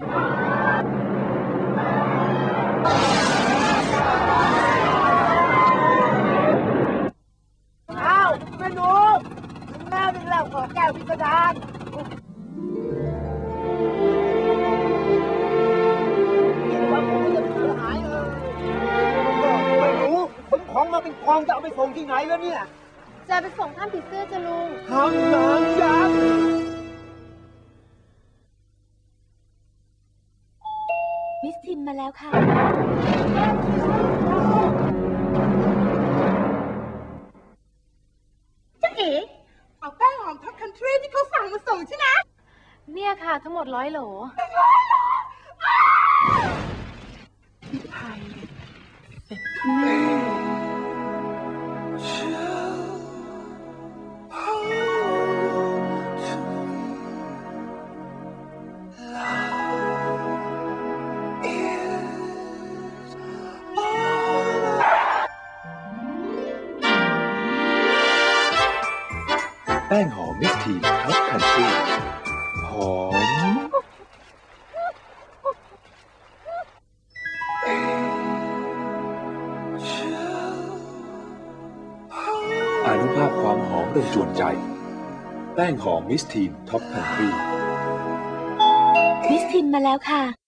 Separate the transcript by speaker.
Speaker 1: อ้าวแม่หนูถึงแม่เป็นแล้วขอแก้วพิสดารคิดว่าผมจะเสียหายไม่รู้ขนของมาเป็นกองจะเอาไปส่งที่ไหนแล้วเนี่ย
Speaker 2: จะไปส่งท่านผีเสื้อจะลุง
Speaker 1: ทำงานยักษ์
Speaker 2: มิสทินมาแล้วค่ะ
Speaker 3: จ๊ะเอ๋เอาแป้งหอมท็อปคันทรีที่เขาสั่งมาส่งใช่ไหม
Speaker 2: เนี่ยค่ะทั้งหมด100 โหล
Speaker 3: พี่ไทยเสร็จแน่
Speaker 4: แป้งหอมมิสทีนท็อปคันทรีหอมอนุภาพความหอมเป็นจวนใจแป้งหอมมิสทีนท็อปคันทรี
Speaker 2: มิสทินมาแล้วค่ะ